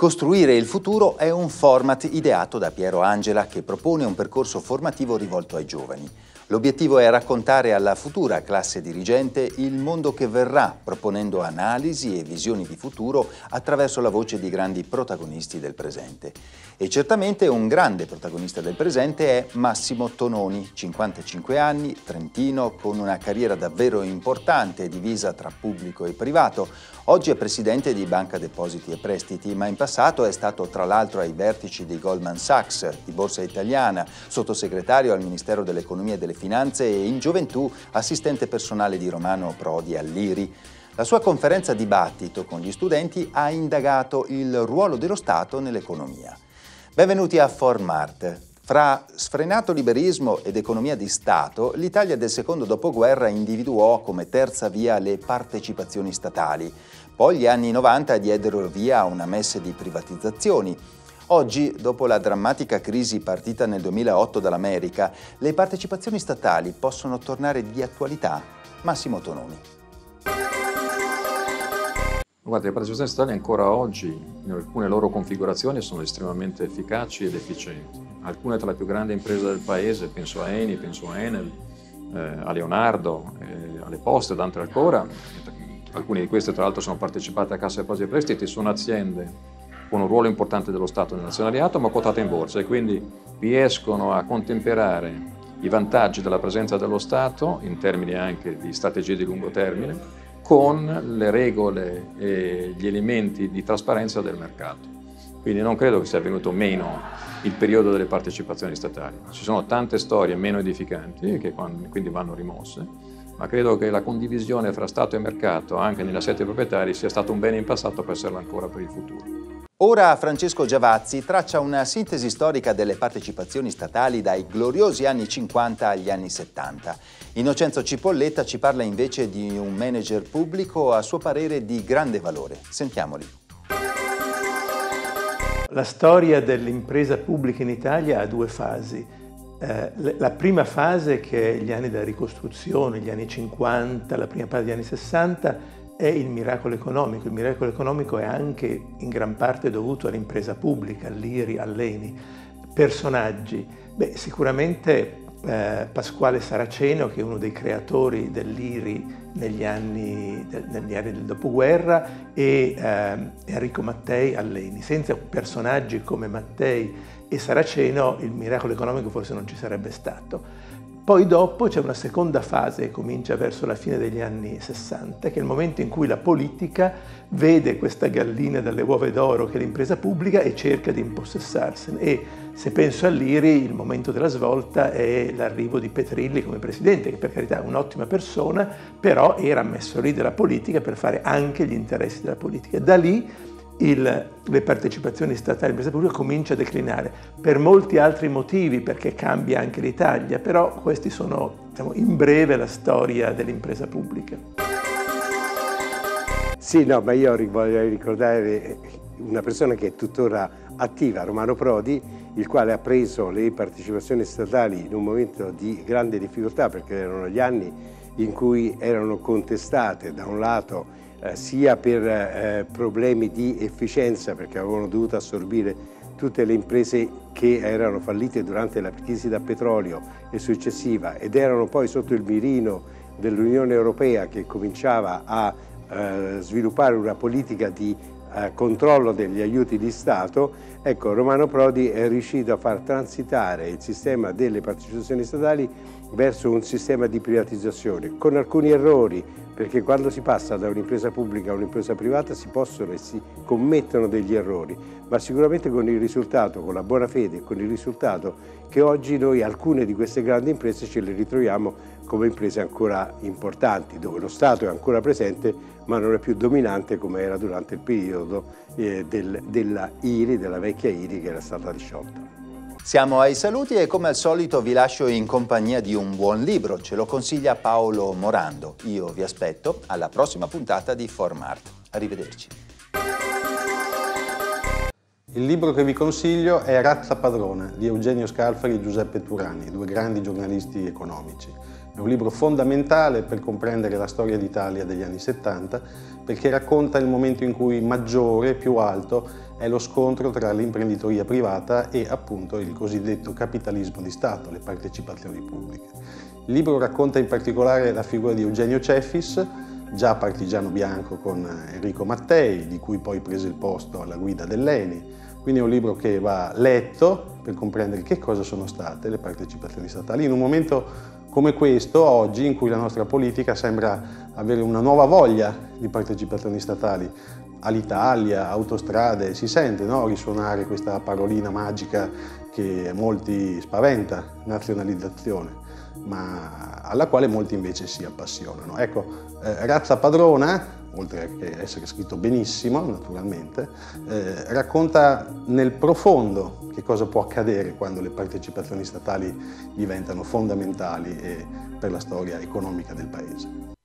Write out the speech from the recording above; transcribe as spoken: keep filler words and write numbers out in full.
Costruire il futuro è un format ideato da Piero Angela che propone un percorso formativo rivolto ai giovani. L'obiettivo è raccontare alla futura classe dirigente il mondo che verrà, proponendo analisi e visioni di futuro attraverso la voce di grandi protagonisti del presente. E certamente un grande protagonista del presente è Massimo Tononi, cinquantacinque anni, trentino, con una carriera davvero importante divisa tra pubblico e privato. Oggi è presidente di Banca Depositi e Prestiti, ma in passato è stato tra l'altro ai vertici di Goldman Sachs, di Borsa Italiana, sottosegretario al Ministero dell'Economia e delle Finanze e in gioventù assistente personale di Romano Prodi all'I R I. La sua conferenza dibattito con gli studenti ha indagato il ruolo dello Stato nell'economia. Benvenuti a Formart. Fra sfrenato liberismo ed economia di Stato, l'Italia del secondo dopoguerra individuò come terza via le partecipazioni statali. Poi gli anni novanta diedero via a una messe di privatizzazioni. Oggi, dopo la drammatica crisi partita nel duemilaotto dall'America, le partecipazioni statali possono tornare di attualità? Massimo Tononi. Guarda, le partecipazioni statali ancora oggi, in alcune loro configurazioni, sono estremamente efficaci ed efficienti. Alcune tra le più grandi imprese del paese, penso a Eni, penso a Enel, eh, a Leonardo, eh, alle Poste ed altre ancora, alcune di queste tra l'altro sono partecipate a Cassa Depositi e Prestiti, sono aziende con un ruolo importante dello Stato nell'azionariato ma quotate in borsa e quindi riescono a contemperare i vantaggi della presenza dello Stato, in termini anche di strategie di lungo termine, con le regole e gli elementi di trasparenza del mercato. Quindi non credo che sia venuto meno il periodo delle partecipazioni statali. Ci sono tante storie meno edificanti che quindi vanno rimosse, ma credo che la condivisione fra Stato e mercato, anche negli assetti proprietari, sia stato un bene in passato per esserlo ancora per il futuro. Ora Francesco Giavazzi traccia una sintesi storica delle partecipazioni statali dai gloriosi anni cinquanta agli anni settanta. Innocenzo Cipolletta ci parla invece di un manager pubblico a suo parere di grande valore. Sentiamoli. La storia dell'impresa pubblica in Italia ha due fasi. Eh, la prima fase, che è gli anni della ricostruzione, gli anni cinquanta, la prima parte degli anni sessanta, è il miracolo economico. Il miracolo economico è anche in gran parte dovuto all'impresa pubblica, all'I R I, all'Eni. Personaggi, beh, sicuramente eh, Pasquale Saraceno, che è uno dei creatori dell'I R I negli anni, de, negli anni del dopoguerra, e eh, Enrico Mattei all'Eni. Senza personaggi come Mattei e Saraceno il miracolo economico forse non ci sarebbe stato. Poi dopo c'è una seconda fase che comincia verso la fine degli anni sessanta, che è il momento in cui la politica vede questa gallina dalle uova d'oro che è l'impresa pubblica e cerca di impossessarsene. E se penso all'I R I, il momento della svolta è l'arrivo di Petrilli come presidente, che per carità è un'ottima persona, però era messo lì dalla politica per fare anche gli interessi della politica. Da lì Il, le partecipazioni statali all'impresa pubblica comincia a declinare per molti altri motivi, perché cambia anche l'Italia, però questi sono, diciamo, in breve la storia dell'impresa pubblica. Sì, no, ma io voglio ricordare una persona che è tuttora attiva, Romano Prodi, il quale ha preso le partecipazioni statali in un momento di grande difficoltà, perché erano gli anni in cui erano contestate da un lato Eh, sia per eh, problemi di efficienza, perché avevano dovuto assorbire tutte le imprese che erano fallite durante la crisi da petrolio e successiva ed erano poi sotto il mirino dell'Unione Europea, che cominciava a eh, sviluppare una politica di eh, controllo degli aiuti di Stato. Ecco, Romano Prodi è riuscito a far transitare il sistema delle partecipazioni statali verso un sistema di privatizzazione, con alcuni errori, perché quando si passa da un'impresa pubblica a un'impresa privata si possono e si commettono degli errori, ma sicuramente con il risultato, con la buona fede e con il risultato che oggi noi alcune di queste grandi imprese ce le ritroviamo come imprese ancora importanti, dove lo Stato è ancora presente ma non è più dominante come era durante il periodo eh, del, della I R I, della vecchia I R I, che era stata disciolta. Siamo ai saluti e come al solito vi lascio in compagnia di un buon libro, ce lo consiglia Paolo Morando. Io vi aspetto alla prossima puntata di Formart. Arrivederci. Il libro che vi consiglio è Razza Padrona di Eugenio Scalfari e Giuseppe Turani, due grandi giornalisti economici. È un libro fondamentale per comprendere la storia d'Italia degli anni settanta, perché racconta il momento in cui maggiore, più alto, è lo scontro tra l'imprenditoria privata e appunto il cosiddetto capitalismo di Stato, le partecipazioni pubbliche. Il libro racconta in particolare la figura di Eugenio Cefis, già partigiano bianco con Enrico Mattei, di cui poi prese il posto alla guida dell'E N I. Quindi è un libro che va letto per comprendere che cosa sono state le partecipazioni statali in un momento come questo, oggi, in cui la nostra politica sembra avere una nuova voglia di partecipazioni statali. All'Italia, autostrade, si sente, no, risuonare questa parolina magica che molti spaventa, nazionalizzazione, ma alla quale molti invece si appassionano. Ecco, eh, Razza Padrona, oltre che essere scritto benissimo, naturalmente, eh, racconta nel profondo che cosa può accadere quando le partecipazioni statali diventano fondamentali e per la storia economica del Paese.